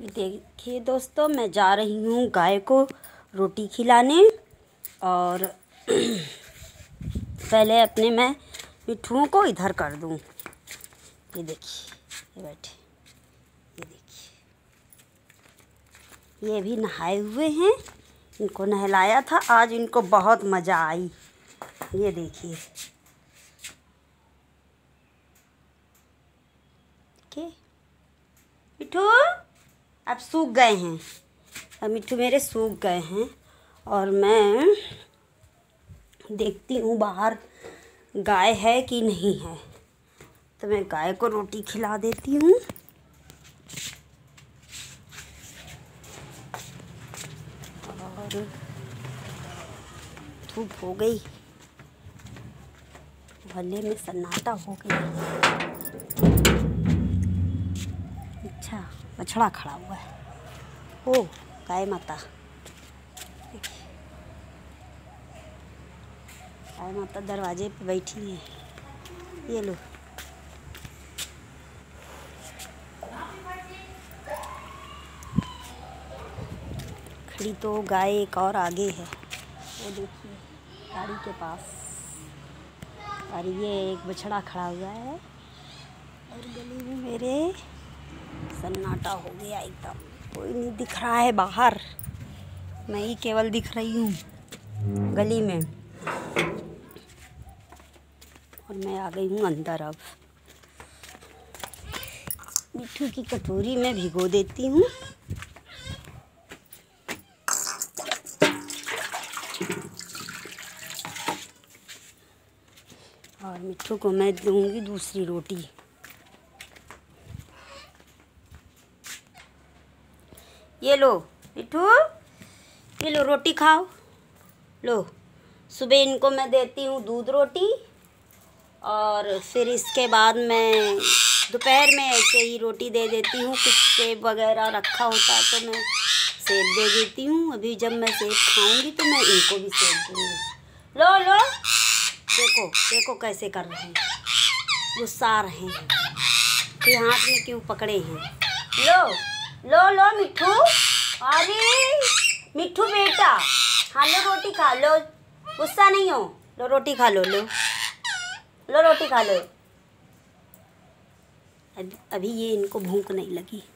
देखिए दोस्तों, मैं जा रही हूँ गाय को रोटी खिलाने। और पहले अपने मैं मिट्ठुओं को इधर कर दूँ। ये देखिए, ये बैठे, ये देखिए, ये भी नहाए हुए हैं। इनको नहलाया था आज, इनको बहुत मज़ा आई। ये देखिए, मिट्ठू अब सूख गए हैं। अब मिट्ठू मेरे सूख गए हैं और मैं देखती हूँ बाहर गाय है कि नहीं है, तो मैं गाय को रोटी खिला देती हूँ। और धूप हो गई, मोहल्ले में सन्नाटा हो गया। अच्छा, बछड़ा खड़ा हुआ है। ओ गाय माता, गाय माता दरवाजे पे बैठी है। ये लो, खड़ी तो गाय एक और आगे है, वो देखिए गाड़ी के पास। और ये एक बछड़ा खड़ा हुआ है और गली में मेरे सन्नाटा हो गया एकदम। कोई नहीं दिख रहा है बाहर, मैं ही केवल दिख रही हूँ गली में। और मैं आ गई हूँ अंदर। अब मिट्ठू की कटोरी में भिगो देती हूँ। और मिट्ठू को मैं दूंगी दूसरी रोटी। ये लो मिट्ठू, ये लो रोटी खाओ। लो, सुबह इनको मैं देती हूँ दूध रोटी, और फिर इसके बाद मैं दोपहर में ऐसे ही रोटी दे देती हूँ। कुछ सेब वगैरह रखा होता है तो मैं सेब दे देती हूँ। अभी जब मैं सेब खाऊंगी तो मैं इनको भी सेब दूँगी। लो लो, देखो देखो कैसे कर रहे हैं, गुस्सा रहे हैं कि हाथ में क्यों पकड़े हैं। लो लो लो मिट्ठू, अरे मिट्ठू बेटा, हाँ लो रोटी खा लो, गुस्सा नहीं हो। लो रोटी खा लो, लो लो रोटी खा लो। अभी ये इनको भूख नहीं लगी।